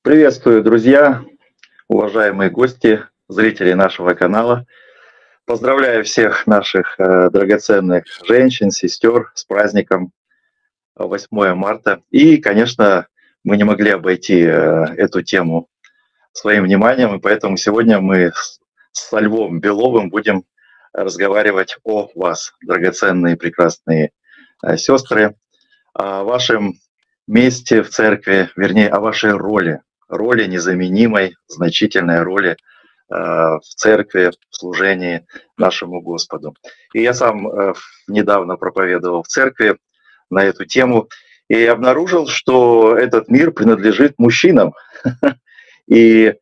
Приветствую, друзья, уважаемые гости, зрители нашего канала. Поздравляю всех наших драгоценных женщин, сестер с праздником 8 марта. И, конечно, мы не могли обойти эту тему своим вниманием, и поэтому сегодня мы со Львом Беловым будем разговаривать о вас, драгоценные, прекрасные сестры, о вашем месте в церкви, вернее, о вашей роли незаменимой, значительной роли в церкви, в служении нашему Господу. И я сам недавно проповедовал в церкви на эту тему и обнаружил, что этот мир принадлежит мужчинам. И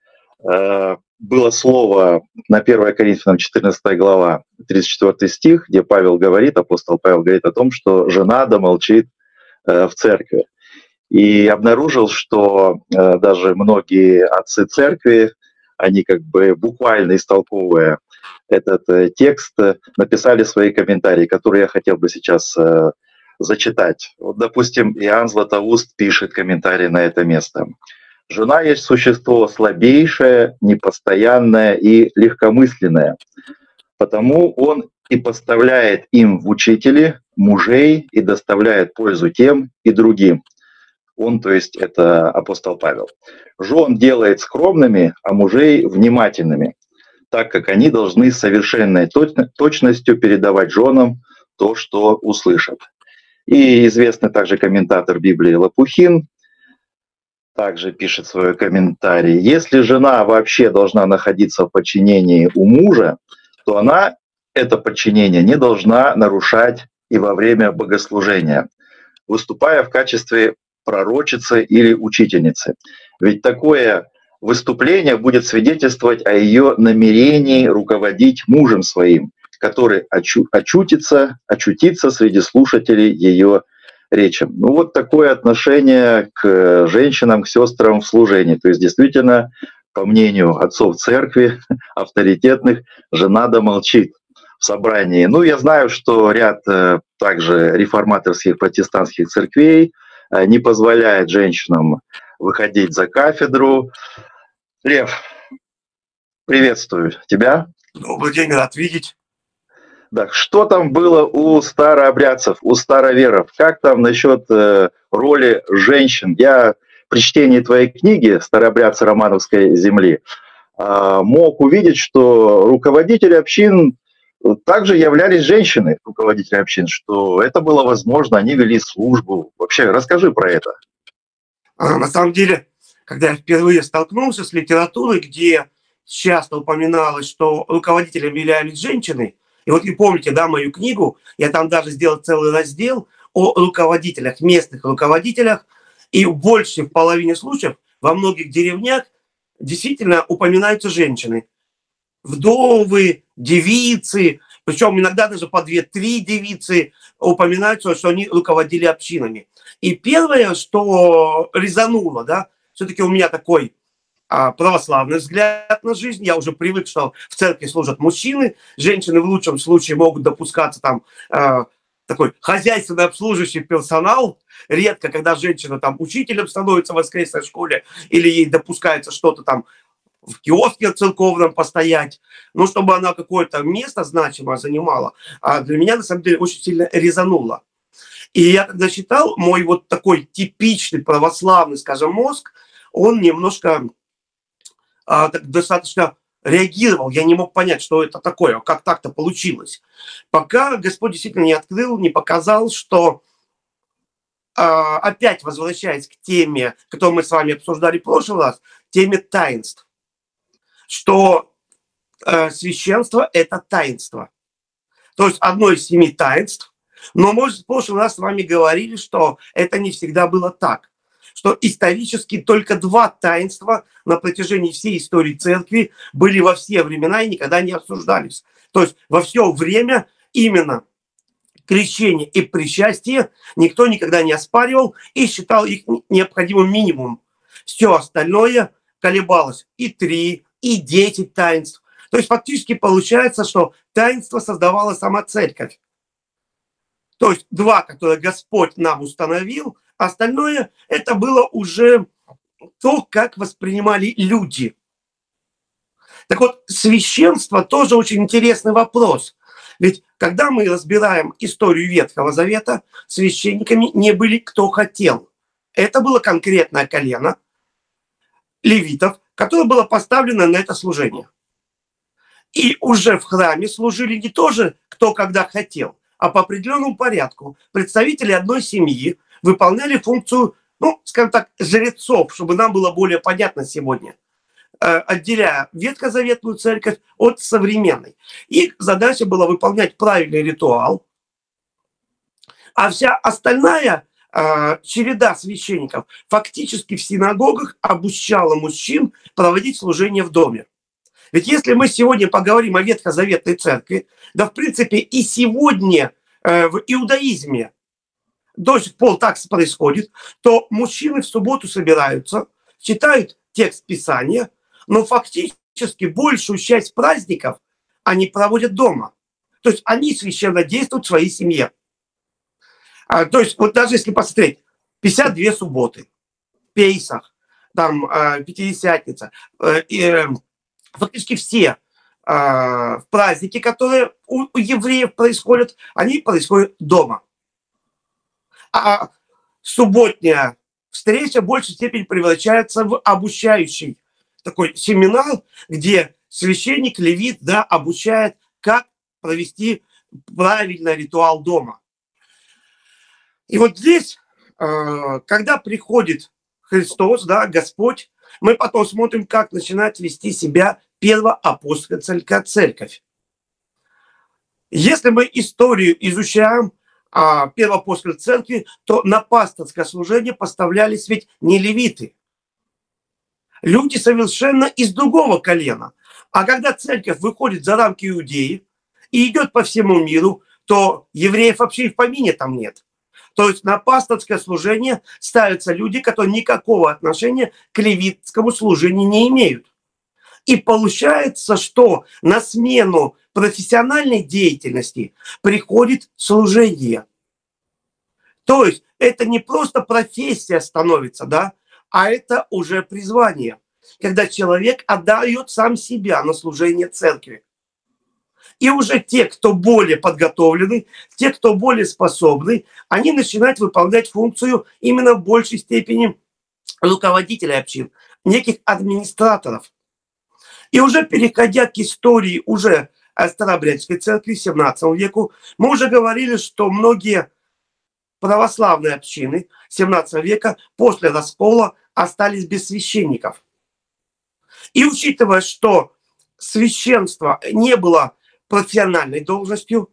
было слово на 1 Коринфянам 14 глава, 34 стих, где апостол Павел говорит о том, что жена да молчит в церкви. И обнаружил, что даже многие отцы церкви, они как бы буквально истолковывая этот текст, написали свои комментарии, которые я хотел бы сейчас зачитать. Вот, допустим, Иоанн Златоуст пишет комментарий на это место. «Жена есть существо слабейшее, непостоянное и легкомысленное, потому он и поставляет им в учители мужей и доставляет пользу тем и другим». Он, то есть это апостол Павел. «Жен делает скромными, а мужей внимательными, так как они должны с совершенной точностью передавать женам то, что услышат». И известный также комментатор Библии Лопухин также пишет свой комментарий. «Если жена вообще должна находиться в подчинении у мужа, то она это подчинение не должна нарушать и во время богослужения, выступая в качестве пророчицы или учительницы. Ведь такое выступление будет свидетельствовать о ее намерении руководить мужем своим, который очутится среди слушателей ее речи». Ну вот такое отношение к женщинам, к сестрам в служении. То есть действительно, по мнению отцов церкви, авторитетных, жена да молчит в собрании. Ну, я знаю, что ряд также реформаторских протестантских церквей не позволяет женщинам выходить за кафедру. Лев, приветствую тебя. Добрый день, рад видеть. Так, что там было у старообрядцев, у староверов? Как там насчет роли женщин? Я при чтении твоей книги «Старообрядцы Романовской земли» мог увидеть, что руководители общин также являлись женщины, руководители общин, что это было возможно, они вели службу. Вообще, расскажи про это. На самом деле, когда я впервые столкнулся с литературой, где часто упоминалось, что руководителями являлись женщины, и вот вы помните, да, мою книгу, я там даже сделал целый раздел о руководителях, местных руководителях, и больше в половине случаев во многих деревнях действительно упоминаются женщины. Вдовы, девицы, причем иногда даже по 2-3 девицы упоминаются, что они руководили общинами. И первое, что резануло, да, все-таки у меня такой православный взгляд на жизнь. Я уже привык, что в церкви служат мужчины, женщины в лучшем случае могут допускаться там такой хозяйственный обслуживающий персонал. Редко, когда женщина там учителем становится в воскресной школе или ей допускается что-то там в киоске церковном постоять, ну, чтобы она какое-то место значимое занимала. А для меня, на самом деле, очень сильно резануло. И я когда читал, мой вот такой типичный православный, скажем, мозг, он немножко достаточно реагировал. Я не мог понять, что это такое, как так-то получилось. Пока Господь действительно не открыл, не показал, что опять возвращаясь к теме, которую мы с вами обсуждали в прошлый раз, теме таинств, что священство – это таинство. То есть одно из 7 таинств. Но мы в прошлый раз с вами говорили, что это не всегда было так. Что исторически только 2 таинства на протяжении всей истории церкви были во все времена и никогда не обсуждались. То есть во все время именно крещение и причастие никто никогда не оспаривал и считал их необходимым минимумом. Все остальное колебалось и 3, и 10 таинств. То есть фактически получается, что таинство создавала сама церковь. То есть 2, которые Господь нам установил, остальное это было уже то, как воспринимали люди. Так вот, священство тоже очень интересный вопрос. Ведь когда мы разбираем историю Ветхого Завета, священниками не были кто хотел. Это было конкретное колено левитов, которое было поставлено на это служение. И уже в храме служили не тоже кто когда хотел, а по определенному порядку. Представители одной семьи выполняли функцию, ну, скажем так, жрецов, чтобы нам было более понятно сегодня, отделяя ветхозаветную церковь от современной. Их задача была выполнять правильный ритуал, а вся остальная череда священников фактически в синагогах обучала мужчин проводить служение в доме. Ведь если мы сегодня поговорим о ветхозаветной церкви, да в принципе и сегодня в иудаизме до сих пор так происходит, то мужчины в субботу собираются, читают текст Писания, но фактически большую часть праздников они проводят дома. То есть они священно действуют в своей семье. То есть вот даже если посмотреть, 52 субботы, Пейсах, там Пятидесятница, фактически все праздники, которые у евреев происходят, они происходят дома. А субботняя встреча в большей степени превращается в обучающий такой семинар, где священник, левит, да, обучает, как провести правильный ритуал дома. И вот здесь, когда приходит Христос, да, Господь, мы потом смотрим, как начинает вести себя первоапостольская церковь. Если мы историю изучаем первоапостольской церкви, то на пасторское служение поставлялись ведь не левиты. Люди совершенно из другого колена. А когда церковь выходит за рамки Иудеи и идет по всему миру, то евреев вообще и в помине там нет. То есть на пасторское служение ставятся люди, которые никакого отношения к левитскому служению не имеют. И получается, что на смену профессиональной деятельности приходит служение. То есть это не просто профессия становится, да, а это уже призвание, когда человек отдает сам себя на служение церкви. И уже те, кто более подготовлены, те, кто более способны, они начинают выполнять функцию именно в большей степени руководителей общин, неких администраторов. И уже переходя к истории уже Старообрядческой церкви 17 веку, мы уже говорили, что многие православные общины 17 века после раскола остались без священников. И учитывая, что священство не было профессиональной должностью,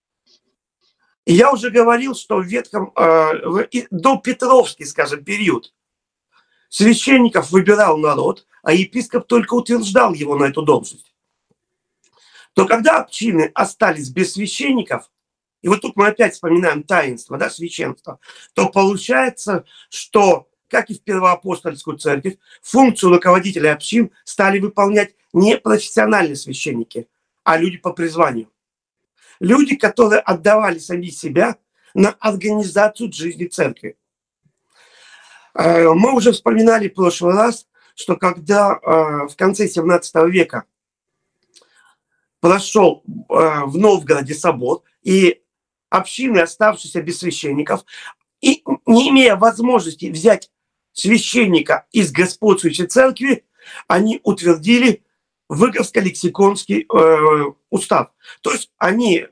я уже говорил, что в ветхом, до Петровский, скажем, период священников выбирал народ, а епископ только утверждал его на эту должность. То когда общины остались без священников, и вот тут мы опять вспоминаем таинство, да, священство, то получается, что, как и в первоапостольскую церковь, функцию руководителя общин стали выполнять не профессиональные священники, а люди по призванию. Люди, которые отдавали сами себя на организацию жизни церкви. Мы уже вспоминали в прошлый раз, что когда в конце 17 века прошел в Новгороде собор, и общины, оставшиеся без священников, и не имея возможности взять священника из господствующей церкви, они утвердили Выговско-Лексиконский устав. То есть они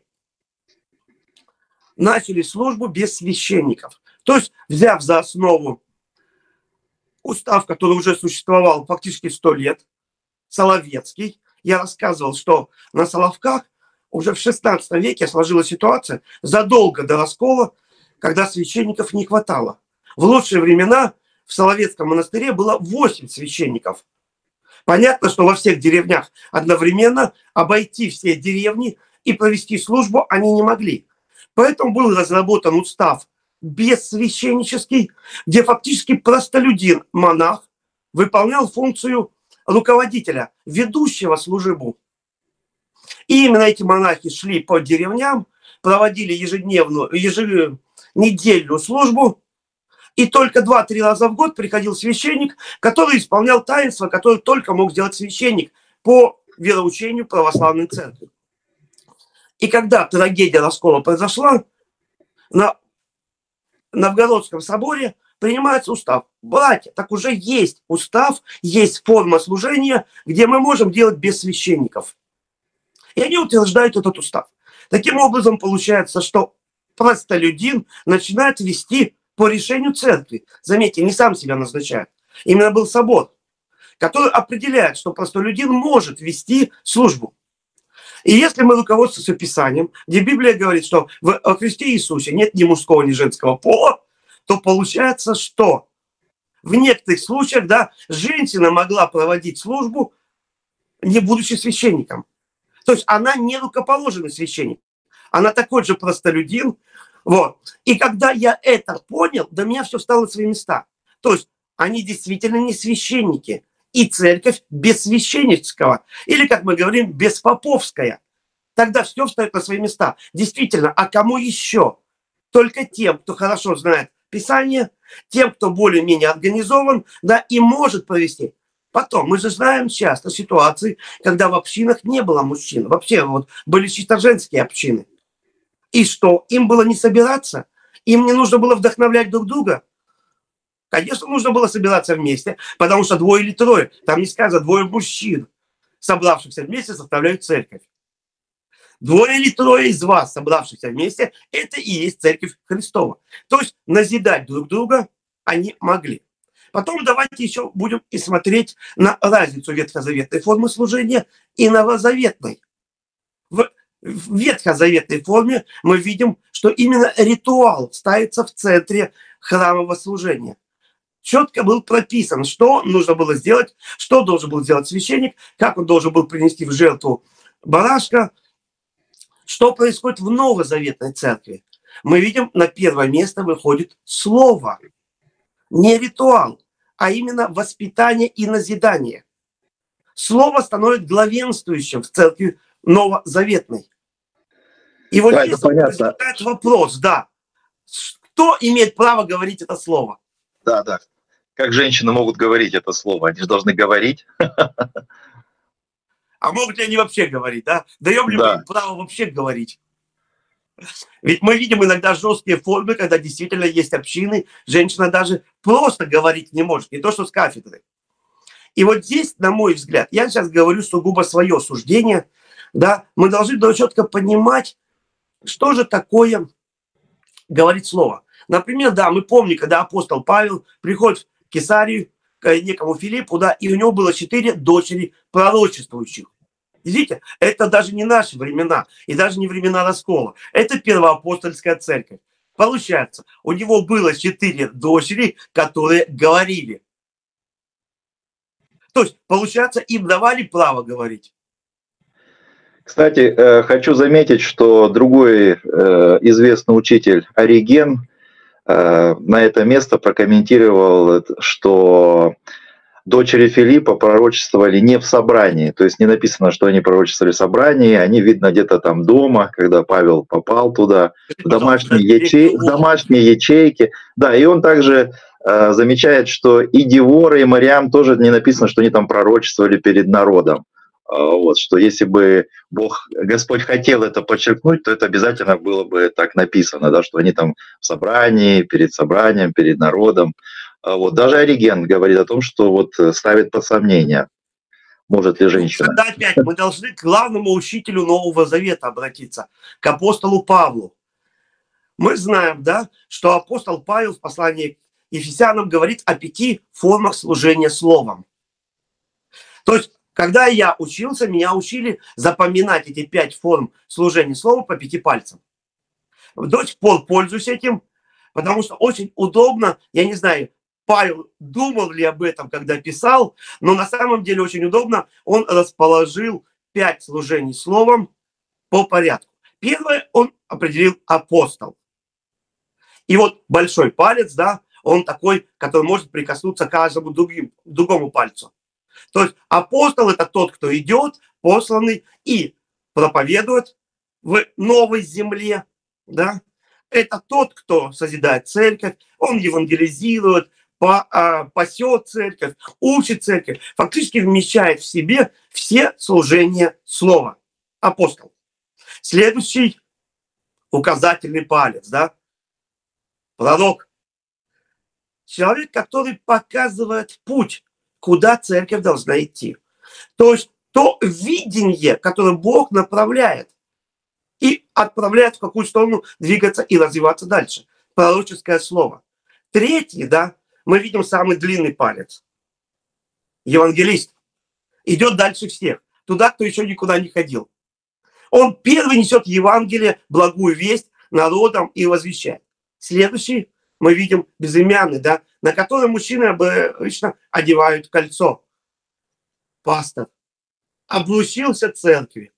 начали службу без священников. То есть, взяв за основу устав, который уже существовал фактически 100 лет, Соловецкий, я рассказывал, что на Соловках уже в 16 веке сложилась ситуация задолго до раскола, когда священников не хватало. В лучшие времена в Соловецком монастыре было 8 священников. Понятно, что во всех деревнях одновременно обойти все деревни и провести службу они не могли. Поэтому был разработан устав бессвященнический, где фактически простолюдин, монах, выполнял функцию руководителя, ведущего службу. И именно эти монахи шли по деревням, проводили еженедельную службу, И только 2-3 раза в год приходил священник, который исполнял таинство, которое только мог сделать священник по вероучению православной церкви. И когда трагедия раскола произошла, на Новгородском соборе принимается устав. Братья, так уже есть устав, есть форма служения, где мы можем делать без священников. И они утверждают этот устав. Таким образом, получается, что простолюдин начинает вести по решению церкви. Заметьте, не сам себя назначает. Именно был собор, который определяет, что простолюдин может вести службу. И если мы руководствуемся Писанием, где Библия говорит, что во Христе Иисусе нет ни мужского, ни женского пола, то получается, что в некоторых случаях, да, женщина могла проводить службу, не будучи священником. То есть она не рукоположенный священник. Она такой же простолюдин. Вот. И когда я это понял, до меня все стало на свои места. То есть они действительно не священники. И церковь без священнического. Или, как мы говорим, беспоповская. Тогда все встает на свои места. Действительно, а кому еще? Только тем, кто хорошо знает Писание, тем, кто более-менее организован, да, и может провести. Потом, мы же знаем часто ситуации, когда в общинах не было мужчин. Вообще, вот, были чисто женские общины. И что? Им было не собираться? Им не нужно было вдохновлять друг друга? Конечно, нужно было собираться вместе, потому что 2 или 3, там не сказано 2 мужчин, собравшихся вместе, составляют церковь. 2 или 3 из вас, собравшихся вместе, это и есть церковь Христова. То есть назидать друг друга они могли. Потом давайте еще будем и смотреть на разницу ветхозаветной формы служения и новозаветной. В ветхозаветной форме мы видим, что именно ритуал ставится в центре храмового служения. Четко был прописан, что нужно было сделать, что должен был сделать священник, как он должен был принести в жертву барашка. Что происходит в новозаветной церкви? Мы видим, на первое место выходит слово. Не ритуал, а именно воспитание и назидание. Слово становится главенствующим в церкви новозаветной. И вот Да, здесь возникает вопрос, да, кто имеет право говорить это слово? Да, да. Как женщины могут говорить это слово? Они же должны говорить. А могут ли они вообще говорить, да? Даем ли мы им право вообще говорить? Ведь мы видим иногда жесткие формы, когда действительно есть общины, женщина даже просто говорить не может, не то что с кафедры. И вот здесь, на мой взгляд, я сейчас говорю сугубо свое суждение, да, мы должны четко понимать, что же такое говорить слово. Например, да, мы помним, когда апостол Павел приходит в Кесарию к некому Филиппу, да, и у него было 4 дочери пророчествующих. Видите, это даже не наши времена, и даже не времена раскола. Это первоапостольская церковь. Получается, у него было 4 дочери, которые говорили. То есть, получается, им давали право говорить. Кстати, хочу заметить, что другой известный учитель Ориген на это место прокомментировал, что дочери Филиппа пророчествовали не в собрании, то есть не написано, что они пророчествовали в собрании, они, видно, где-то там дома, когда Павел попал туда, в домашние ячейки. Да, и он также замечает, что и Девора, и Мариам тоже не написано, что они там пророчествовали перед народом. Вот, что если бы Господь хотел это подчеркнуть, то это обязательно было бы так написано, да, что они там в собрании, перед народом. Вот, даже Ориген говорит о том, что вот ставит под сомнение, может ли женщина. Тогда опять мы должны к главному учителю Нового Завета обратиться, к апостолу Павлу. Мы знаем, да, что апостол Павел в послании к Ефесянам говорит о 5 формах служения словом. То есть, когда я учился, меня учили запоминать эти 5 форм служения слова по 5 пальцам. До сих пор пользуюсь этим, потому что очень удобно, я не знаю, Павел думал ли об этом, когда писал, но на самом деле очень удобно, он расположил 5 служений словом по порядку. Первое он определил апостол. И вот большой палец, да, он такой, который может прикоснуться к каждому другому пальцу. То есть апостол – это тот, кто идет, посланный и проповедует в новой земле, да, Это тот, кто созидает церковь, он евангелизирует, пасет церковь, учит церковь, фактически вмещает в себе все служения слова. Апостол. Следующий указательный палец, да, пророк. Человек, который показывает путь, куда церковь должна идти. То есть то видение, которое Бог направляет и отправляет в какую сторону двигаться и развиваться дальше. Пророческое слово. Третий, да, мы видим самый длинный палец. Евангелист. Идет дальше всех. Туда, кто еще никуда не ходил. Он первый несет Евангелие, благую весть народам и возвещает. Следующий мы видим безымянный, да, на котором мужчины обычно одевают кольцо. Пастор. Облучился церкви.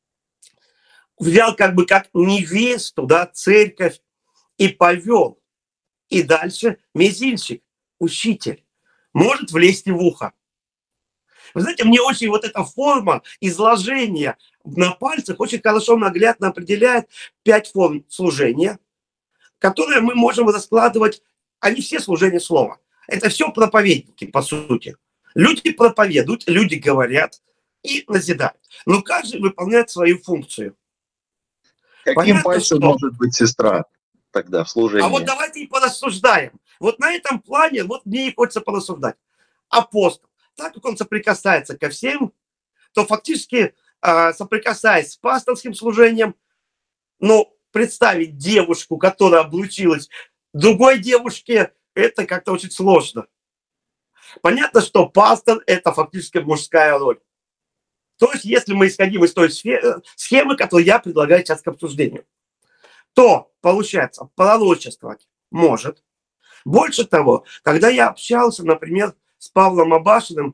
Взял как бы как невесту, да, церковь и повел. И дальше мизинчик, учитель, может влезть в ухо. Вы знаете, мне очень вот эта форма изложения на пальцах очень хорошо наглядно определяет 5 форм служения, которые мы можем раскладывать, они все служения слова. Это все проповедники, по сути. Люди проповедуют, люди говорят и назидают. Но каждый выполняет свою функцию. Каким Понятно, пальцем что... может быть сестра тогда в служении? А вот давайте и порассуждаем. Вот на этом плане, вот мне и хочется порассуждать. Апостол, так как он соприкасается ко всем, то фактически, соприкасаясь с пасторским служением, ну, представить девушку, которая облучилась другой девушке, это как-то очень сложно. Понятно, что пастор – это фактически мужская роль. То есть, если мы исходим из той схемы, которую я предлагаю сейчас к обсуждению, то, получается, пророчествовать может. Больше того, когда я общался, например, с Павлом Абашиным,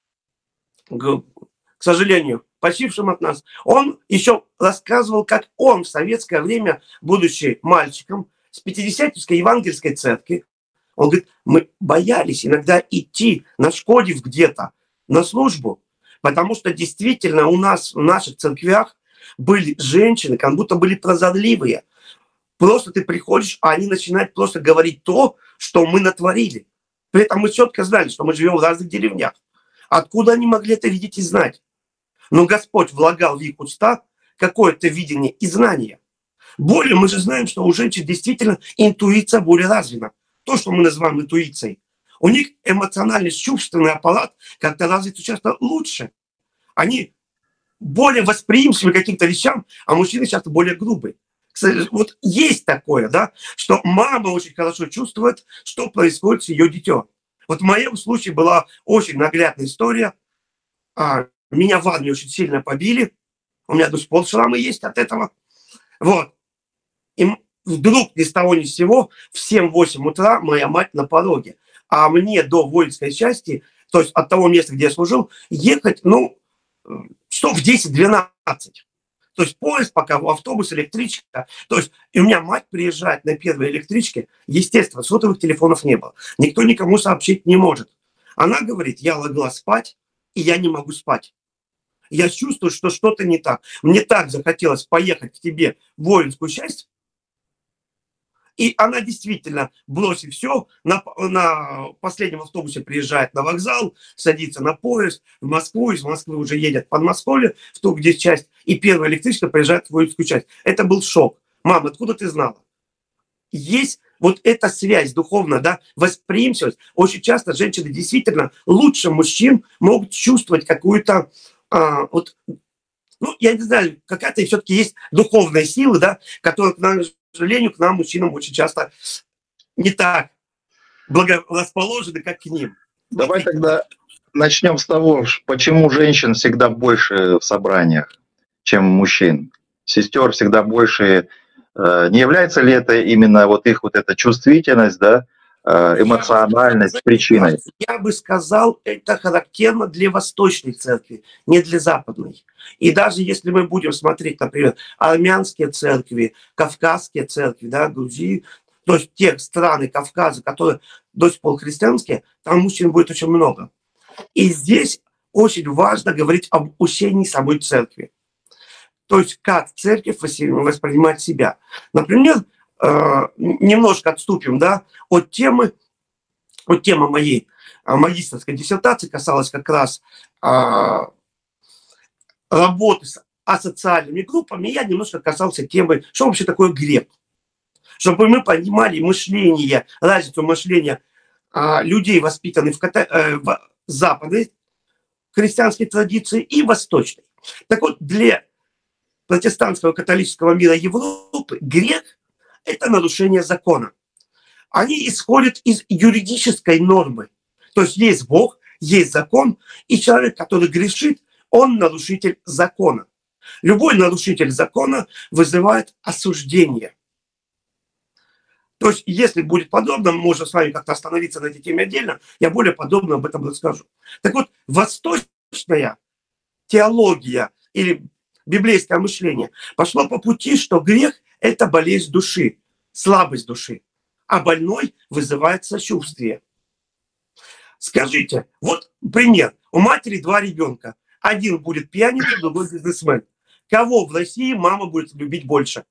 к сожалению, почившим от нас, он еще рассказывал, как он в советское время, будучи мальчиком, с Пятидесятнической евангельской церкви, он говорит, мы боялись иногда идти на Шкодив где-то на службу, потому что действительно у нас в наших церквях были женщины, как будто были прозорливые. Просто ты приходишь, а они начинают просто говорить то, что мы натворили. При этом мы четко знали, что мы живем в разных деревнях. Откуда они могли это видеть и знать? Но Господь влагал в их уста какое-то видение и знание. Более мы же знаем, что у женщин действительно интуиция более развита. То, что мы называем интуицией. У них эмоциональный чувственный аппарат как-то развит часто лучше. Они более восприимчивы к каким-то вещам, а мужчины часто более грубые. Кстати, вот есть такое, да, что мама очень хорошо чувствует, что происходит с ее детем. Вот в моем случае была очень наглядная история. Меня в армии очень сильно побили. У меня до сих пор шрамы есть от этого. Вот. И вдруг ни с того ни с сего в 7-8 утра моя мать на пороге. А мне до воинской части, то есть от того места, где я служил, ехать, ну, часов в 10-12. То есть поезд, пока автобус, электричка. То есть и у меня мать приезжает на первой электричке. Естественно, сотовых телефонов не было. Никто никому сообщить не может. Она говорит, я легла спать, и я не могу спать. Я чувствую, что что-то не так. Мне так захотелось поехать к тебе в воинскую часть. И она действительно, бросив все, на последнем автобусе приезжает на вокзал, садится на поезд в Москву, из Москвы уже едет в Подмосковье, в ту, где часть, и первая электричка приезжает в воинскую часть. Это был шок. Мама, откуда ты знала? Есть вот эта связь духовная, да, восприимчивость. Очень часто женщины действительно лучше мужчин могут чувствовать какую-то, ну, я не знаю, какая-то все-таки есть духовная сила, да, которая, к сожалению, к нам, мужчинам, очень часто не так благорасположены, как к ним. Давай тогда начнем с того, почему женщин всегда больше в собраниях, чем мужчин. Сестер всегда больше. Не является ли это именно вот их вот эта чувствительность, да, эмоциональность причиной? Я бы сказал, это характерно для восточной церкви, не для западной. И даже если мы будем смотреть, например, армянские церкви, кавказские церкви, да, Грузии, то есть те страны Кавказа, которые до сих пор христианские, там мужчин будет очень много. И здесь очень важно говорить об учении самой церкви. То есть как церковь воспринимает себя. Например, немножко отступим, да, от темы моей магистерской диссертации касалась как раз работы с асоциальными группами. Я немножко касался темы, что вообще такое грех. Чтобы мы понимали мышление, разницу мышления людей, воспитанных в западной христианской традиции и восточной. Так вот, для протестантского католического мира Европы грех – это нарушение закона. Они исходят из юридической нормы. То есть Бог, есть закон, и человек, который грешит, он нарушитель закона. Любой нарушитель закона вызывает осуждение. То есть, если будет подробно, мы можем с вами как-то остановиться на этой теме отдельно, я более подробно об этом расскажу. Так вот, восточная теология или библейское мышление пошло по пути, что грех – это болезнь души, слабость души, а больной вызывает сочувствие. Скажите, вот пример. У матери 2 ребенка. Один будет пьяница, другой бизнесмен. Кого в России мама будет любить больше?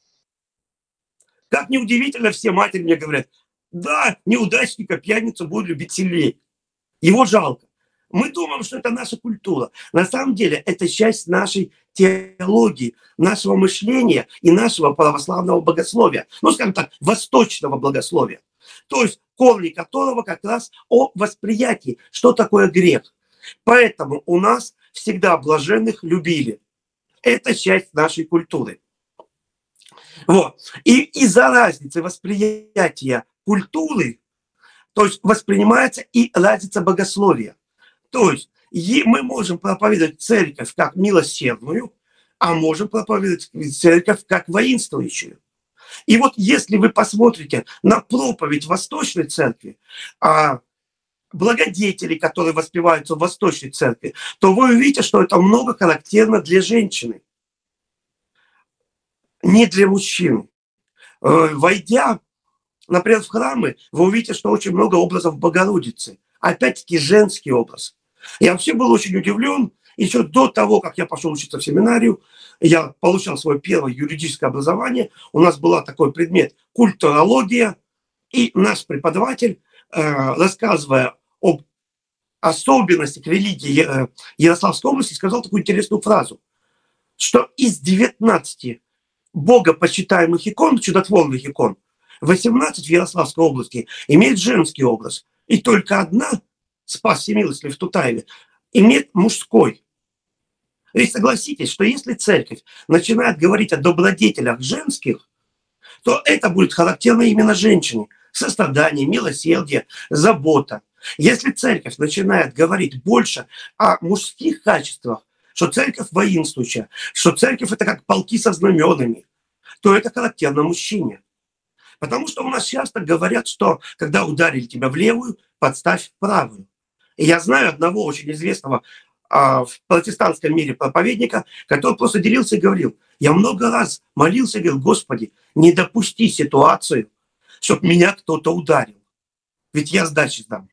Как неудивительно, все матери мне говорят, да, неудачника, пьяницу будут любить сильнее. Его жалко. Мы думаем, что это наша культура. На самом деле это часть нашей теологии, нашего мышления и нашего православного богословия. Ну, скажем так, восточного богословия. То есть корни которого как раз о восприятии, что такое грех. Поэтому у нас всегда блаженных любили. Это часть нашей культуры. Вот. И из-за разницы восприятия культуры, то есть воспринимается и разница богословия. То есть мы можем проповедовать церковь как милосердную, а можем проповедовать церковь как воинствующую. И вот если вы посмотрите на проповедь Восточной Церкви, благодетелей, которые воспеваются в Восточной Церкви, то вы увидите, что это много характерно для женщины, не для мужчин. Войдя, например, в храмы, вы увидите, что очень много образов Богородицы. Опять-таки женский образ. Я вообще был очень удивлен. Еще до того, как я пошел учиться в семинарию, я получал свое первое юридическое образование. У нас был такой предмет культурология. И наш преподаватель, рассказывая об особенностях религии Ярославской области, сказал такую интересную фразу, что из 19 богопочитаемых икон, чудотворных икон, 18 в Ярославской области имеет женский образ. И только одна, Спас Всемилостливый в Тутаеве, имеет мужской. Ведь согласитесь, что если церковь начинает говорить о добродетелях женских, то это будет характерно именно женщине. Сострадание, милосердие, забота. Если церковь начинает говорить больше о мужских качествах, что церковь воинствующая, что церковь это как полки со знаменами, то это характерно мужчине. Потому что у нас часто говорят, что когда ударили тебя в левую, подставь в правую. И я знаю одного очень известного в протестантском мире проповедника, который просто делился и говорил, я много раз молился и говорил, Господи, не допусти ситуацию, чтобы меня кто-то ударил. Ведь я сдачи сдам.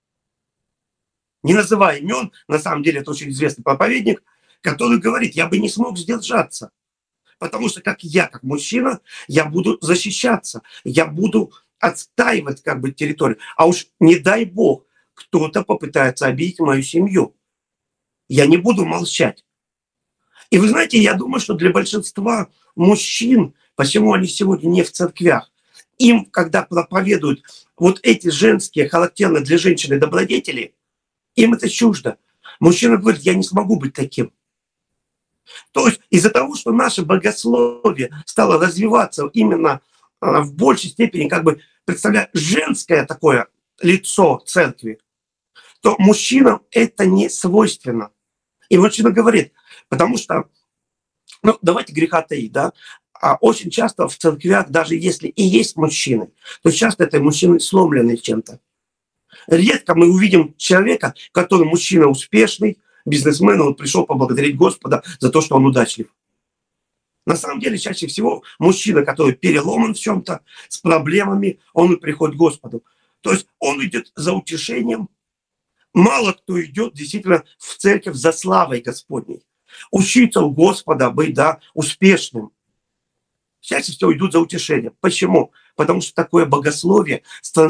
Не называя имен, на самом деле это очень известный проповедник, который говорит, я бы не смог сдержаться. Потому что как мужчина, я буду защищаться, я буду отстаивать территорию. А уж не дай бог, кто-то попытается обидеть мою семью. Я не буду молчать. И вы знаете, я думаю, что для большинства мужчин, почему они сегодня не в церквях, им, когда проповедуют вот эти женские, характерные для женщины добродетели, им это чуждо. Мужчина говорит, я не смогу быть таким. То есть из-за того, что наше богословие стало развиваться именно в большей степени, представляя женское такое лицо церкви, то мужчинам это не свойственно. И мужчина говорит, потому что, давайте греха таить, да, очень часто в церквях, даже если и есть мужчины, то часто это мужчины сломленные чем-то. Редко мы увидим человека, который мужчина успешный, бизнесмен, он пришел поблагодарить Господа за то, что он удачлив. На самом деле, чаще всего мужчина, который переломан в чем-то, с проблемами, он и приходит к Господу. То есть он идет за утешением. Мало кто идет действительно в церковь за славой Господней. Учиться у Господа быть, успешным. чаще всего идут за утешением. Почему? Потому что такое богословие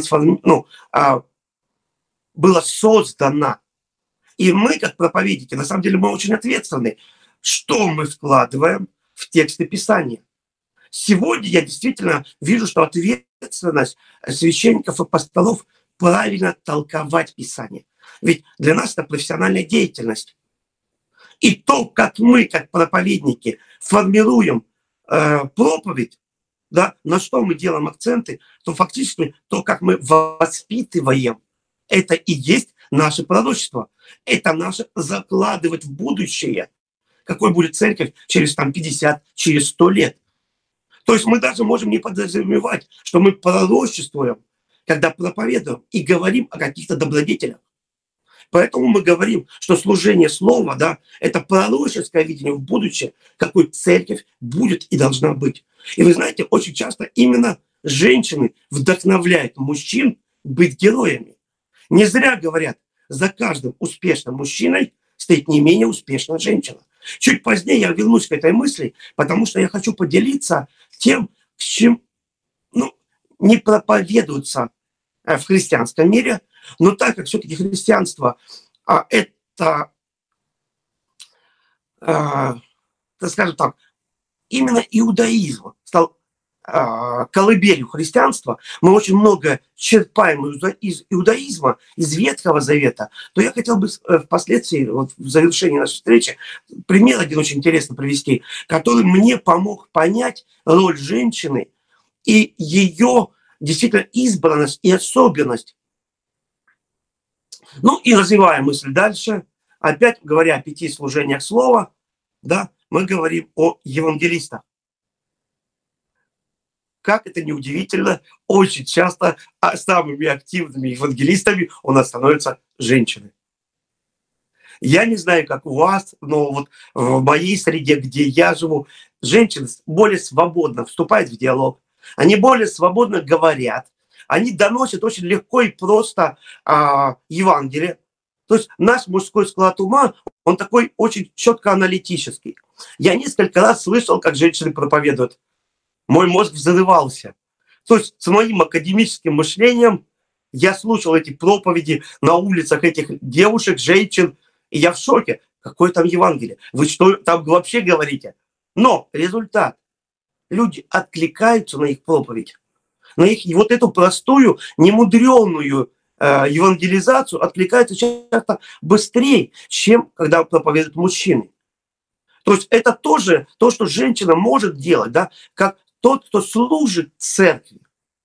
было создано. И мы, как проповедники, на самом деле мы очень ответственны, что мы вкладываем в тексты Писания. Сегодня я действительно вижу, что ответственность священников и пасторов правильно толковать Писание. Ведь для нас это профессиональная деятельность. И то, как мы, как проповедники, формируем проповедь, да, на что мы делаем акценты, то фактически то, как мы воспитываем, это и есть наше пророчество. Это наше закладывать в будущее, какой будет церковь через 50, через 100 лет. То есть мы даже можем не подразумевать, что мы пророчествуем, когда проповедуем и говорим о каких-то добродетелях. Поэтому мы говорим, что служение слова, да, это пророческое видение в будущее, какой церковь будет и должна быть. И вы знаете, очень часто именно женщины вдохновляют мужчин быть героями. Не зря говорят, за каждым успешным мужчиной стоит не менее успешная женщина. Чуть позднее я вернусь к этой мысли, потому что я хочу поделиться тем, с чем не проповедуется в христианском мире, но так как все-таки христианство это, скажем так, именно иудаизм стал колыбелью христианства, мы очень много черпаем из иудаизма, из Ветхого Завета, то я хотел бы впоследствии, вот в завершении нашей встречи, пример один очень интересно привести, который мне помог понять роль женщины и ее действительно избранность и особенность. Ну и развивая мысль дальше, опять говоря о 5 служениях слова, да, мы говорим о евангелистах. Как это ни удивительно, очень часто самыми активными евангелистами у нас становятся женщины. Я не знаю, как у вас, но вот в моей среде, где я живу, женщины более свободно вступают в диалог, они более свободно говорят, они доносят очень легко и просто Евангелие. То есть наш мужской склад ума, он такой очень четко аналитический. Я несколько раз слышал, как женщины проповедуют. Мой мозг взрывался. То есть с моим академическим мышлением я слушал эти проповеди на улицах этих девушек, женщин, и я в шоке. Какое там Евангелие? Вы что там вообще говорите? Но результат. Люди откликаются на их проповедь. На их вот эту простую, немудреную евангелизацию откликаются часто быстрее, чем когда проповедуют мужчины. То есть это тоже то, что женщина может делать, да, как тот, кто служит церкви.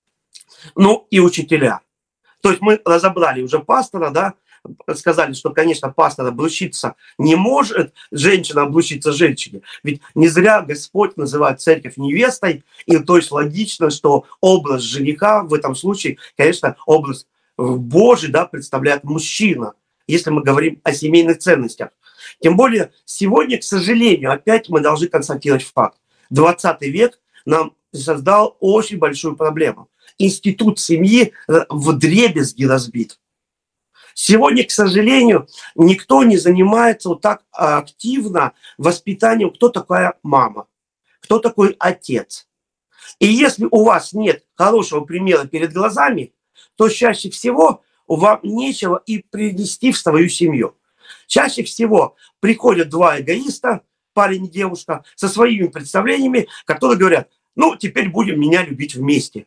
Ну и учителя. То есть мы разобрали уже пастора, да, сказали, что, конечно, пастор обручиться не может, женщина обручиться женщине. Ведь не зря Господь называет церковь невестой, и то есть логично, что образ жениха в этом случае, конечно, образ Божий, да, представляет мужчина, если мы говорим о семейных ценностях. Тем более сегодня, к сожалению, опять мы должны констатировать факт. 20 век нам создал очень большую проблему. Институт семьи вдребезги разбит. Сегодня, к сожалению, никто не занимается вот так активно воспитанием, кто такая мама, кто такой отец. И если у вас нет хорошего примера перед глазами, то чаще всего вам нечего и принести в свою семью. Чаще всего приходят 2 эгоиста, парень и девушка, со своими представлениями, которые говорят, ну, теперь будем меня любить вместе.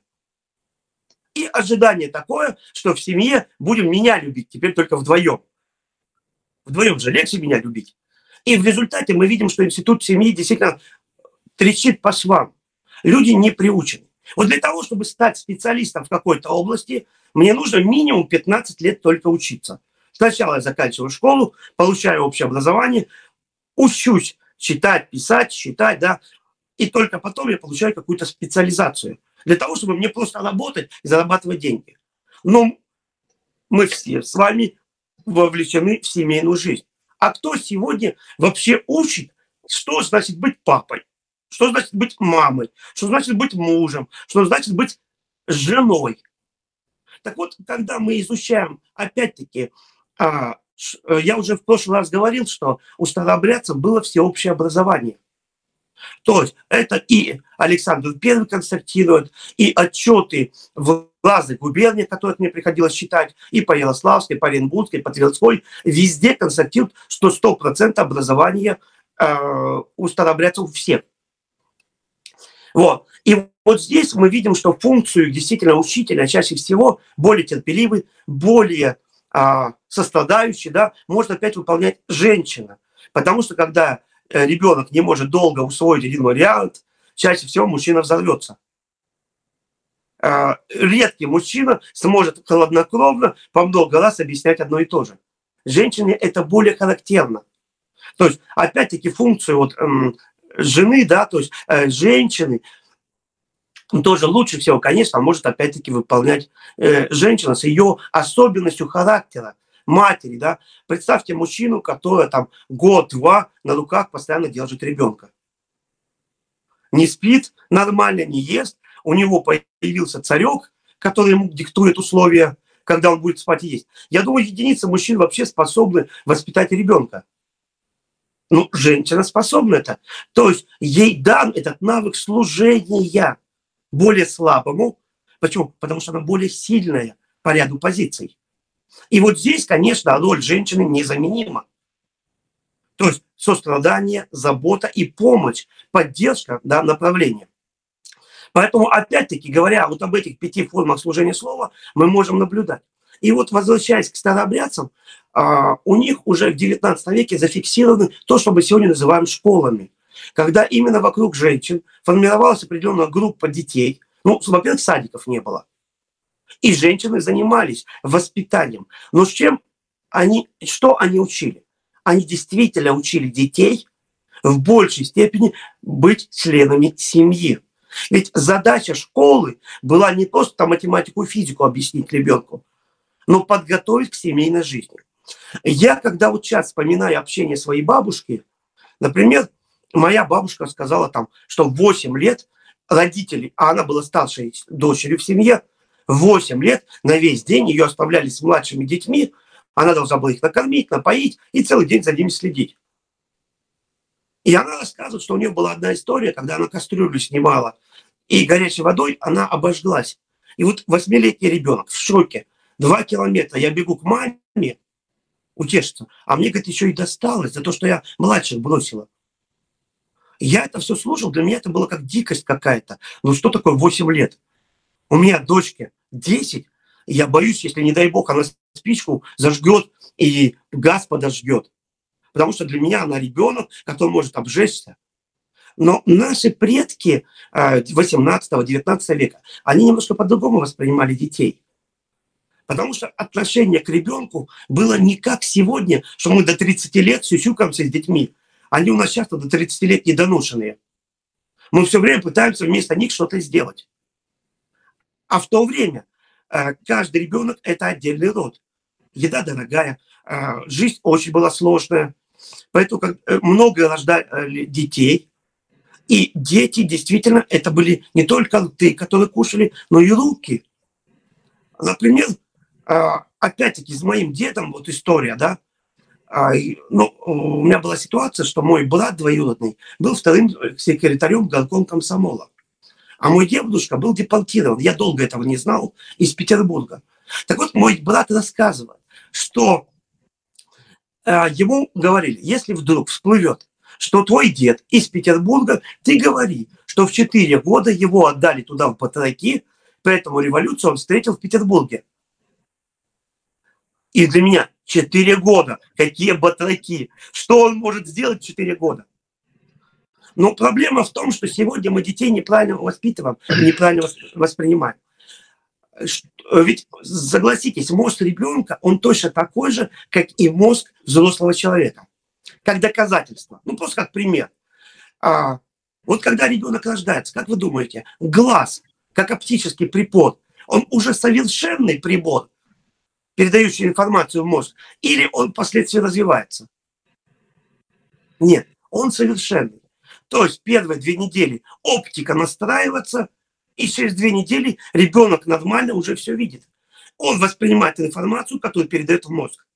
И ожидание такое, что в семье будем меня любить, теперь только вдвоем. Вдвоем же легче меня любить. И в результате мы видим, что институт семьи действительно трещит по швам. Люди не приучены. Вот для того, чтобы стать специалистом в какой-то области, мне нужно минимум 15 лет только учиться. Сначала я заканчиваю школу, получаю общее образование, учусь читать, писать, считать, да, и только потом я получаю какую-то специализацию. Для того, чтобы мне просто работать и зарабатывать деньги. Но мы все с вами вовлечены в семейную жизнь. А кто сегодня вообще учит, что значит быть папой? Что значит быть мамой? Что значит быть мужем? Что значит быть женой? Так вот, когда мы изучаем, опять-таки, я уже в прошлый раз говорил, что у старообрядцев было всеобщее образование. То есть это и Александр I констатирует, и отчеты в разных губерниях, которых мне приходилось читать, и по Ярославской, по Оренбургской, по Тверской, везде констатируют, что 100% образования у старообрядцев у всех. Вот. И вот здесь мы видим, что функцию действительно учителя чаще всего более терпеливый, более сострадающий, да, может опять выполнять женщина. Потому что когда ребенок не может долго усвоить один вариант, чаще всего мужчина взорвется. Редкий мужчина сможет хладнокровно по много раз объяснять одно и то же. Женщине это более характерно. То есть, опять-таки, функцию вот, жены, да, то есть женщины, тоже лучше всего, конечно, может опять-таки выполнять женщина с ее особенностью характера, матери, да. Представьте мужчину, который там год-два на руках постоянно держит ребенка. Не спит нормально, не ест, у него появился царек, который ему диктует условия, когда он будет спать и есть. Я думаю, единицы мужчин вообще способны воспитать ребенка. Ну, женщина способна это. То есть ей дан этот навык служения более слабому. Почему? Потому что она более сильная по ряду позиций. И вот здесь, конечно, роль женщины незаменима. То есть сострадание, забота и помощь, поддержка, да, направления. Поэтому, опять-таки, говоря вот об этих 5 формах служения слова, мы можем наблюдать. И вот, возвращаясь к старообрядцам, у них уже в 19 веке зафиксированы то, что мы сегодня называем школами. Когда именно вокруг женщин формировалась определенная группа детей. Ну, во-первых, садиков не было. И женщины занимались воспитанием. Но что они учили? Они действительно учили детей в большей степени быть членами семьи. Ведь задача школы была не просто математику и физику объяснить ребенку, но подготовить к семейной жизни. Я, когда вот сейчас вспоминаю общение своей бабушки, например, моя бабушка сказала там, что в 8 лет родители, а она была старшей дочерью в семье, в 8 лет на весь день ее оставляли с младшими детьми, она должна была их накормить, напоить и целый день за ними следить. И она рассказывает, что у нее была одна история, когда она кастрюлю снимала, и горячей водой она обожглась. И вот 8-летний ребенок в шоке. 2 километра я бегу к маме утешиться, а мне, говорит, еще и досталось за то, что я младших бросила. Я это все слушал, для меня это было как дикость какая-то. Ну что такое 8 лет? У меня дочке 10, и я боюсь, если, не дай бог, она спичку зажгет и газ подожгет. Потому что для меня она ребенок, который может обжечься. Но наши предки 18-19 века, они немножко по-другому воспринимали детей. Потому что отношение к ребенку было не как сегодня, что мы до 30 лет сюсюкаемся с детьми. Они у нас часто до 30 лет недоношенные. Мы все время пытаемся вместо них что-то сделать. А в то время каждый ребенок – это отдельный род. Еда дорогая, жизнь очень была сложная. Поэтому много рождали детей. И дети действительно, это были не только рты, которые кушали, но и руки. Например, опять-таки с моим дедом, вот история, да, у меня была ситуация, что мой брат двоюродный был вторым секретарем горкома комсомола. А мой дедушка был депортирован, я долго этого не знал, из Петербурга. Так вот, мой брат рассказывает, что ему говорили, если вдруг всплывет, что твой дед из Петербурга, ты говори, что в 4 года его отдали туда в батраки, поэтому революцию он встретил в Петербурге. И для меня 4 года, какие батраки, что он может сделать в 4 года? Но проблема в том, что сегодня мы детей неправильно воспитываем, неправильно воспринимаем. Ведь, согласитесь, мозг ребенка, он точно такой же, как и мозг взрослого человека. Как доказательство. Ну, просто как пример. Вот когда ребенок рождается, как вы думаете, глаз, как оптический прибор, он уже совершенный прибор, передающий информацию в мозг, или он впоследствии развивается? Нет, он совершенный. То есть первые 2 недели оптика настраивается, и через 2 недели ребенок нормально уже все видит. Он воспринимает информацию, которую передает в мозг.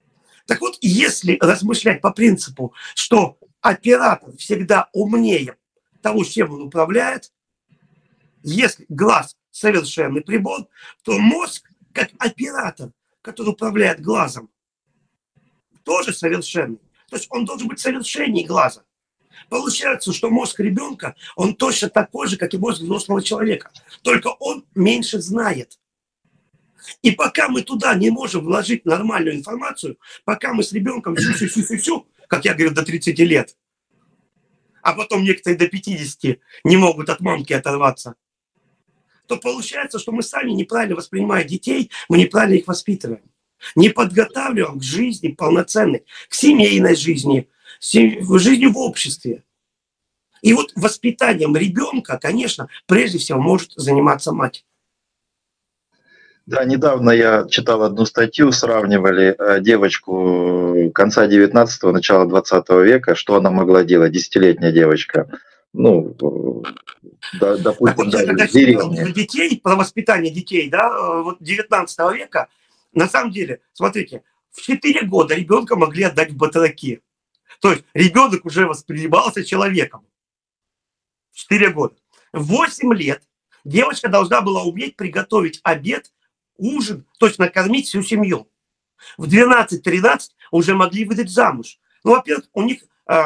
Так вот, если размышлять по принципу, что оператор всегда умнее того, чем он управляет. Если глаз совершенный прибор, то мозг, как оператор, который управляет глазом, тоже совершенный. То есть он должен быть совершеннее глаза. Получается, что мозг ребенка, он точно такой же, как и мозг взрослого человека. Только он меньше знает. И пока мы туда не можем вложить нормальную информацию, пока мы с ребенком сю-сю-сю-сю, как я говорю, до 30 лет, а потом некоторые до 50 не могут от мамки оторваться, то получается, что мы сами неправильно воспринимаем детей, мы неправильно их воспитываем. Не подготавливаем к жизни полноценной, к семейной жизни, в жизни в обществе. И вот воспитанием ребенка, конечно, прежде всего может заниматься мать. Да, недавно я читал одну статью, сравнивали девочку конца 19-го, начала 20 века, что она могла делать, 10-летняя девочка. Ну, допустим, так вот, я когда читал про детей, про воспитание детей, да, вот 19 века, на самом деле, смотрите, в 4 года ребенка могли отдать в батраки. То есть ребенок уже воспринимался человеком. В 4 года. В 8 лет девочка должна была уметь приготовить обед, ужин, то есть накормить всю семью. В 12-13 уже могли выдать замуж. Ну, во-первых, у них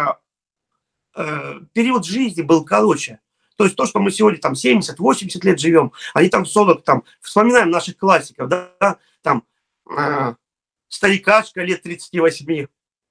период жизни был короче. То есть то, что мы сегодня там 70-80 лет живем, они там 40, там, вспоминаем наших классиков, да, там старикашка лет 38.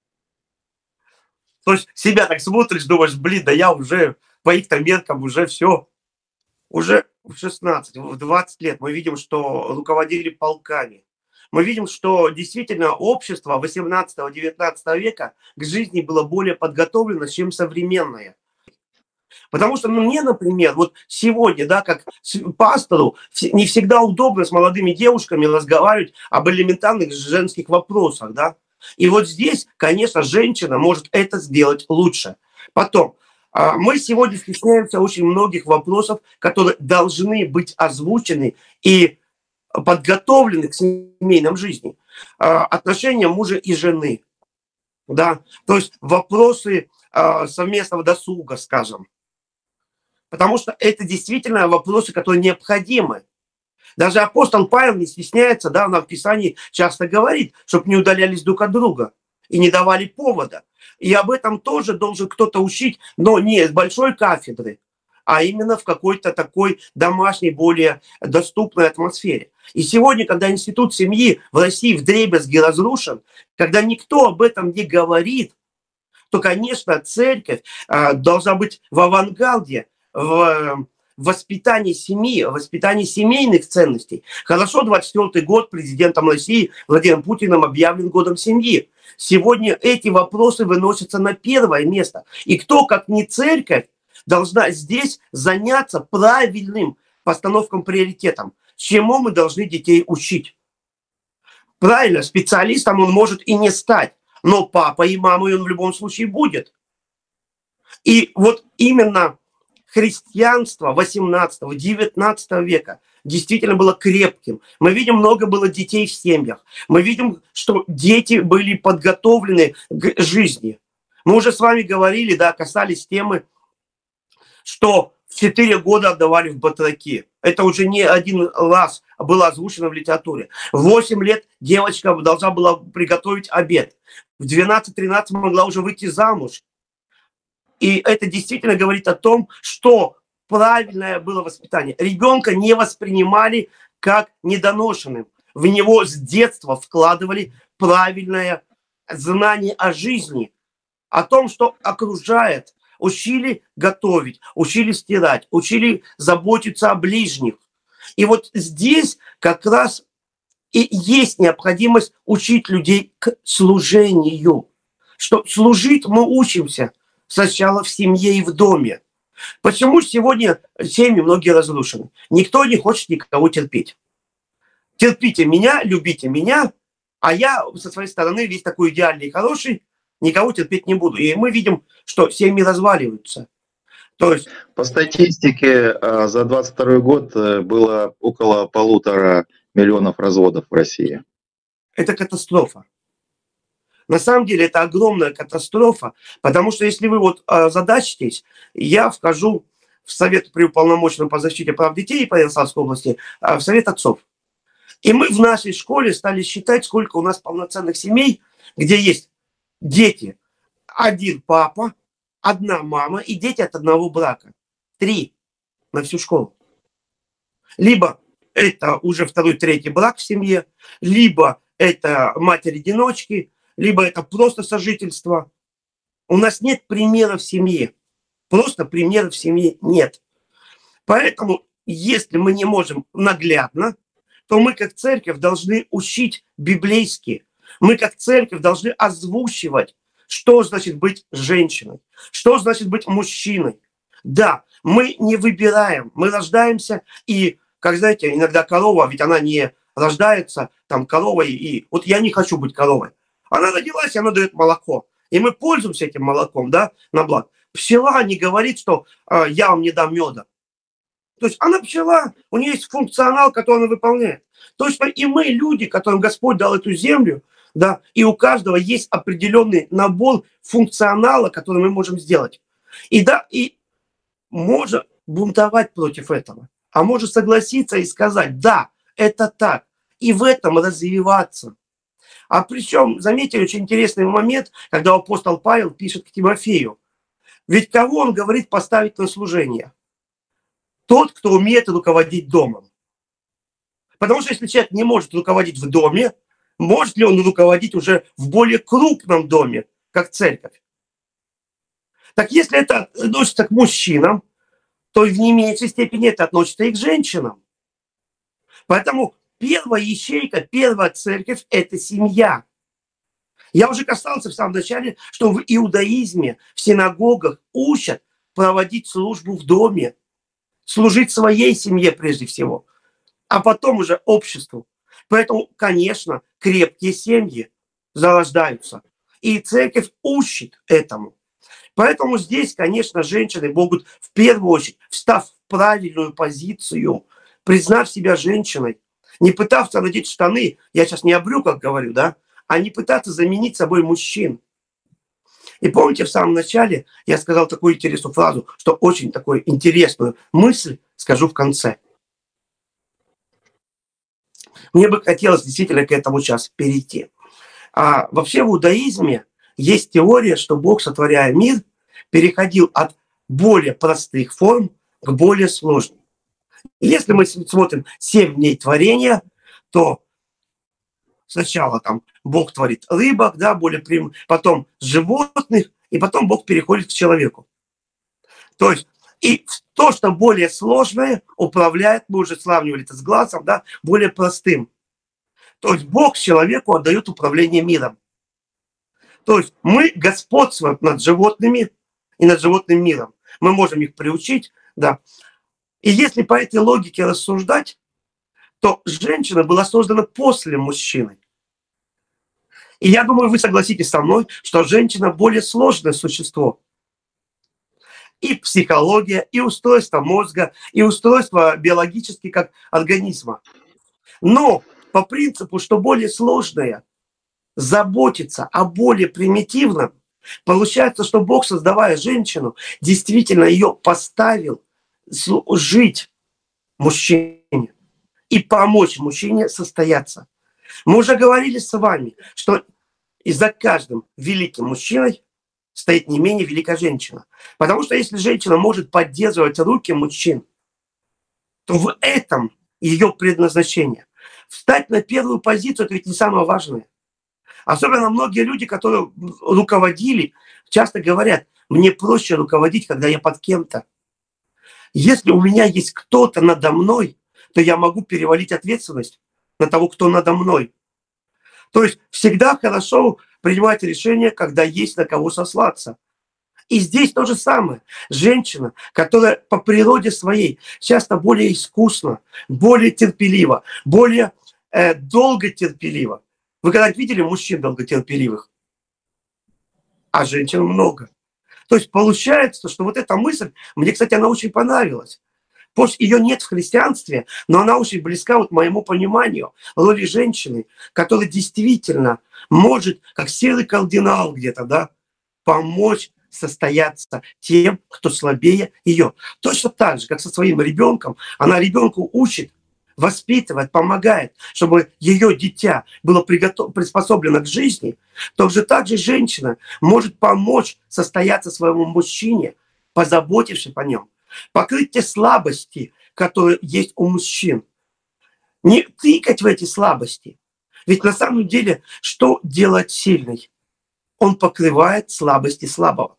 То есть себя так смотришь, думаешь, блин, да я уже по их меркам уже все. Уже в 16, в 20 лет мы видим, что руководили полками. Мы видим, что действительно общество 18-19 века к жизни было более подготовлено, чем современное. Потому что мне, например, вот сегодня, да, как пастору, не всегда удобно с молодыми девушками разговаривать об элементарных женских вопросах, да. И вот здесь, конечно, женщина может это сделать лучше. Потом, мы сегодня стесняемся очень многих вопросов, которые должны быть озвучены и подготовлены к семейной жизни. Отношения мужа и жены, да, то есть вопросы совместного досуга, скажем. Потому что это действительно вопросы, которые необходимы. Даже апостол Павел не стесняется, да, он в Писании часто говорит, чтобы не удалялись друг от друга и не давали повода. И об этом тоже должен кто-то учить, но не с большой кафедры, а именно в какой-то такой домашней, более доступной атмосфере. И сегодня, когда институт семьи в России вдребезги разрушен, когда никто об этом не говорит, то, конечно, церковь должна быть в авангарде, в воспитании семьи, в воспитании семейных ценностей. Хорошо, 24-й год президентом России Владимиром Путиным объявлен годом семьи. Сегодня эти вопросы выносятся на первое место. И кто, как не церковь, должна здесь заняться правильным постановком приоритетом, чему мы должны детей учить. Правильно, специалистом он может и не стать, но папой и мамой он в любом случае будет. И вот именно христианство 18-19 века действительно было крепким. Мы видим, много было детей в семьях. Мы видим, что дети были подготовлены к жизни. Мы уже с вами говорили, да, касались темы, что в 4 года отдавали в батраки. Это уже не один раз было озвучено в литературе. В 8 лет девочка должна была приготовить обед. В 12-13 могла уже выйти замуж. И это действительно говорит о том, что правильное было воспитание. Ребенка не воспринимали как недоношенным. В него с детства вкладывали правильное знание о жизни, о том, что окружает. Учили готовить, учили стирать, учили заботиться о ближних. И вот здесь как раз и есть необходимость учить людей к служению. Что служить мы учимся сначала в семье и в доме. Почему сегодня семьи многие разрушены? Никто не хочет никого терпеть. Терпите меня, любите меня, а я со своей стороны весь такой идеальный и хороший, никого терпеть не буду. И мы видим, что семьи разваливаются. То есть... По статистике за 22 год было около 1,5 миллиона разводов в России. Это катастрофа. На самом деле это огромная катастрофа, потому что если вы вот задачитесь, я вхожу в Совет при уполномоченном по защите прав детей по Ярославской области, в Совет отцов. И мы в нашей школе стали считать, сколько у нас полноценных семей, где есть дети, один папа, одна мама и дети от одного брака. 3 на всю школу. Либо это уже второй, третий брак в семье, либо это матери-одиночки, либо это просто сожительство. У нас нет примеров семьи. Просто примеров семьи нет. Поэтому, если мы не можем наглядно, то мы как церковь должны учить библейски. Мы как церковь должны озвучивать, что значит быть женщиной, что значит быть мужчиной. Да, мы не выбираем, мы рождаемся, и, как знаете, иногда корова, ведь она не рождается там коровой, и вот я не хочу быть коровой. Она родилась, и она дает молоко. И мы пользуемся этим молоком, да, на благо. Пчела не говорит, что я вам не дам меда. То есть она пчела, у нее есть функционал, который она выполняет. Точно и мы, люди, которым Господь дал эту землю, да, и у каждого есть определенный набор функционала, который мы можем сделать. И да, и можно бунтовать против этого, а может согласиться и сказать, да, это так, и в этом развиваться. А причем, заметьте, очень интересный момент, когда апостол Павел пишет к Тимофею. Ведь кого он говорит поставить на служение? Тот, кто умеет руководить домом. Потому что если человек не может руководить в доме, может ли он руководить уже в более крупном доме, как церковь? Так если это относится к мужчинам, то в не меньшей степени это относится и к женщинам. Поэтому первая ячейка, первая церковь – это семья. Я уже касался в самом начале, что в иудаизме, в синагогах учат проводить службу в доме, служить своей семье прежде всего, а потом уже обществу. Поэтому, конечно, крепкие семьи зарождаются. И церковь учит этому. Поэтому здесь, конечно, женщины могут в первую очередь, встав в правильную позицию, признав себя женщиной, не пытаться надеть штаны, я сейчас не о брюках говорю, да, а не пытаться заменить собой мужчин. И помните, в самом начале я сказал такую интересную фразу, что очень такую интересную мысль скажу в конце. Мне бы хотелось действительно к этому сейчас перейти. А вообще в иудаизме есть теория, что Бог, сотворяя мир, переходил от более простых форм к более сложным. И если мы смотрим 7 дней творения, то сначала там Бог творит рыбок, да, потом животных, и потом Бог переходит к человеку. То есть и то, что более сложное, управляет, мы уже сравнивали это с глазом, да, более простым. То есть Бог человеку отдает управление миром. То есть мы господствуем над животными и над животным миром. Мы можем их приучить, да. И если по этой логике рассуждать, то женщина была создана после мужчины. И я думаю, вы согласитесь со мной, что женщина более сложное существо. И психология, и устройство мозга, и устройство биологически как организма. Но по принципу, что более сложное заботится о более примитивном, получается, что Бог, создавая женщину, действительно ее поставил жить мужчине и помочь мужчине состояться. Мы уже говорили с вами, что и за каждым великим мужчиной стоит не менее великая женщина. Потому что если женщина может поддерживать руки мужчин, то в этом ее предназначение. Встать на первую позицию – это ведь не самое важное. Особенно многие люди, которые руководили, часто говорят, мне проще руководить, когда я под кем-то. Если у меня есть кто-то надо мной, то я могу перевалить ответственность на того, кто надо мной. То есть всегда хорошо принимать решение, когда есть на кого сослаться. И здесь то же самое. Женщина, которая по природе своей часто более искусна, более терпелива, более долготерпелива. Вы когда-нибудь видели мужчин долготерпеливых? А женщин много. То есть получается, что вот эта мысль, мне, кстати, она очень понравилась. Пусть ее нет в христианстве, но она очень близка вот моему пониманию роли женщины, которая действительно может, как серый кардинал где-то, да, помочь состояться тем, кто слабее ее. Точно так же, как со своим ребенком, она ребенку учит, воспитывает, помогает, чтобы ее дитя было приспособлено к жизни, то же так же женщина может помочь состояться своему мужчине, позаботившись о нем, покрыть те слабости, которые есть у мужчин. Не тыкать в эти слабости. Ведь на самом деле, что делает сильный? Он покрывает слабости слабого.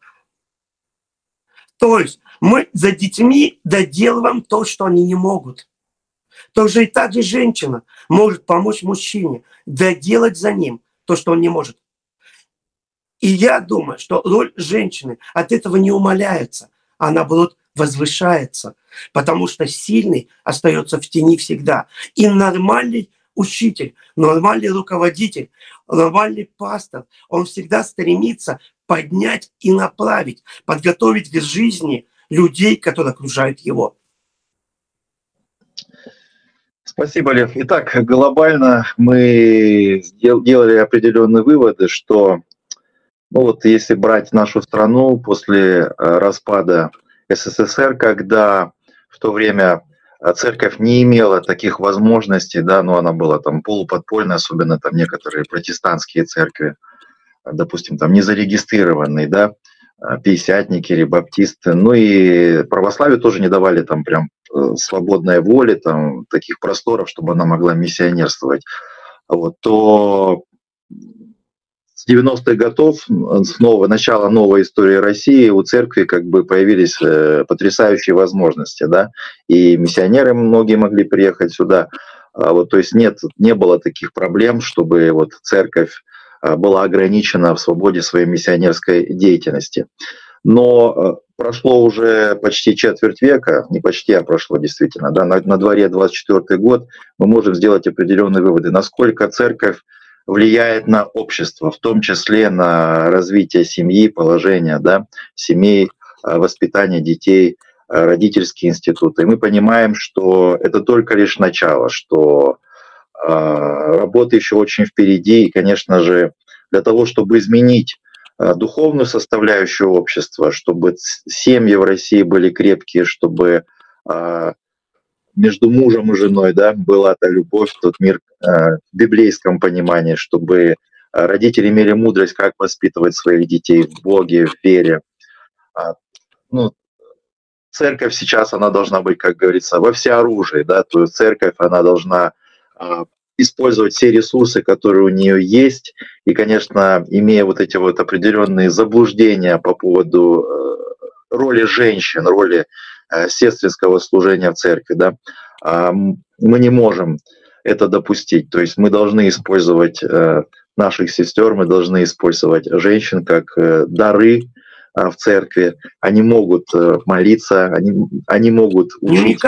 То есть мы за детьми доделываем то, что они не могут. Тоже и так же женщина может помочь мужчине доделать за ним то, что он не может. И я думаю, что роль женщины от этого не умаляется, а наоборот возвышается, потому что сильный остается в тени всегда. И нормальный учитель, нормальный руководитель, нормальный пастор, он всегда стремится поднять и направить, подготовить к жизни людей, которые окружают его. Спасибо, Лев. Итак, глобально мы делали определенные выводы, что ну вот если брать нашу страну после распада СССР, когда в то время церковь не имела таких возможностей, да, но она была там полуподпольная, особенно там некоторые протестантские церкви, допустим, там незарегистрированные, да, пятидесятники или баптисты, ну и православию тоже не давали там прям свободной воли, там таких просторов, чтобы она могла миссионерствовать, вот, то с 90-х годов, снова начало новой истории России, у церкви как бы появились потрясающие возможности, да, и миссионеры многие могли приехать сюда, вот, то есть не было таких проблем, чтобы вот церковь была ограничена в свободе своей миссионерской деятельности. Но прошло уже почти четверть века, не почти, а прошло действительно, да, на дворе 24-й год, мы можем сделать определенные выводы, насколько церковь влияет на общество, в том числе на развитие семьи, положение, да, семей, воспитание детей, родительские институты. И мы понимаем, что это только лишь начало, что работа еще очень впереди, и, конечно же, для того, чтобы изменить духовную составляющую общества, чтобы семьи в России были крепкие, чтобы между мужем и женой, да, была та любовь, тот мир в библейском понимании, чтобы родители имели мудрость, как воспитывать своих детей в Боге, в вере. Ну, церковь сейчас, она должна быть, как говорится, во всеоружии, да, то есть церковь, она должна использовать все ресурсы, которые у нее есть, и, конечно, имея вот эти вот определенные заблуждения по поводу роли женщин, роли сестринского служения в церкви, да, мы не можем это допустить. То есть мы должны использовать наших сестер, мы должны использовать женщин как дары в церкви. Они могут молиться, они могут учить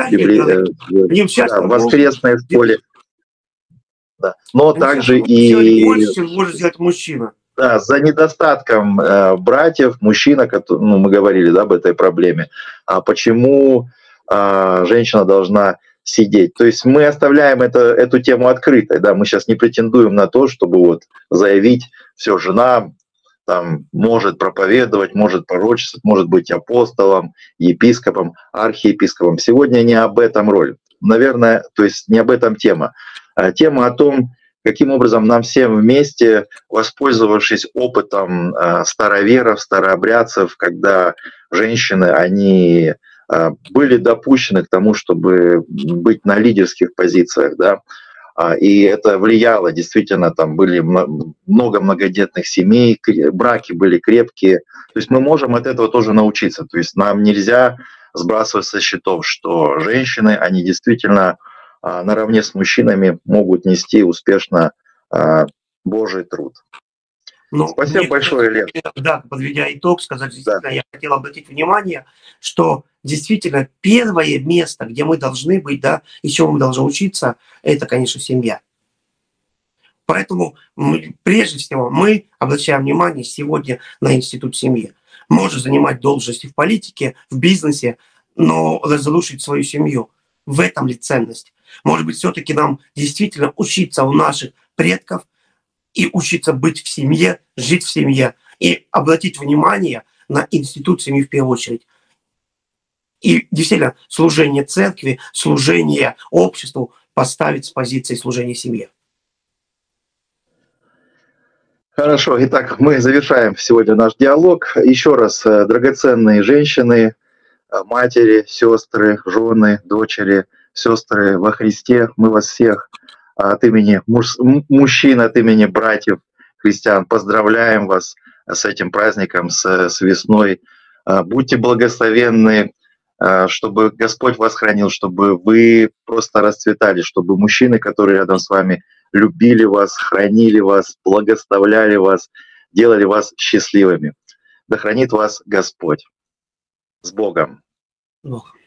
в воскресной школе. Да. Но также и больше, чем может сделать мужчина. Да, за недостатком братьев, мужчина, ну, мы говорили, да, об этой проблеме, почему женщина должна сидеть. То есть мы оставляем эту тему открытой, да, мы сейчас не претендуем на то, чтобы вот заявить, все, жена там может проповедовать, может пророчествовать, может быть апостолом, епископом, архиепископом. Сегодня не об этом роль. Наверное, то есть не об этом тема. Тема о том, каким образом нам всем вместе, воспользовавшись опытом староверов, старообрядцев, когда женщины, они были допущены к тому, чтобы быть на лидерских позициях, да, и это влияло, действительно, там были много многодетных семей, браки были крепкие, то есть мы можем от этого тоже научиться, то есть нам нельзя сбрасывать со счетов, что женщины, они действительно наравне с мужчинами могут нести успешно Божий труд. Ну, спасибо большое, Лев. Да, подведя итог, сказать, действительно, я хотел обратить внимание, что действительно первое место, где мы должны быть, да, и чему мы должны учиться, это, конечно, семья. Поэтому прежде всего мы обращаем внимание сегодня на институт семьи. Можно занимать должности в политике, в бизнесе, но разрушить свою семью. В этом ли ценность? Может быть, все-таки нам действительно учиться у наших предков и учиться быть в семье, жить в семье и обратить внимание на институт семьи в первую очередь. И действительно служение церкви, служение обществу поставить с позиции служения семье. Хорошо, итак, мы завершаем сегодня наш диалог. Еще раз, драгоценные женщины, матери, сестры, жены, дочери, сестры во Христе, мы вас всех от имени мужчин, от имени братьев христиан поздравляем вас с этим праздником, с весной. Будьте благословенны, чтобы Господь вас хранил, чтобы вы просто расцветали, чтобы мужчины, которые рядом с вами, любили вас, хранили вас, благословляли вас, делали вас счастливыми. Да хранит вас Господь. С Богом. Бог.